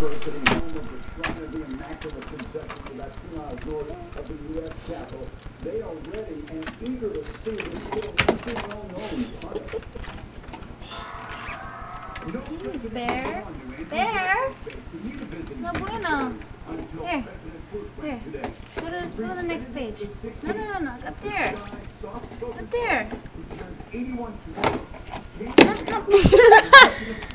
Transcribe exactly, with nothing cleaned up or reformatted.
University, home of the Shrine of the Immaculate Conception, about two miles north of the U S Capitol. They are ready and eager to see this little well-known product. No president Bear. has gone to Andrews Bear. Air Force Base to meet a visiting No bueno. until Here. President Bush Here. went today. Go to, go to the next page. No, no, no, no. Up The there. shy, soft-spoken Up there. who turns eighty-one today. No, no.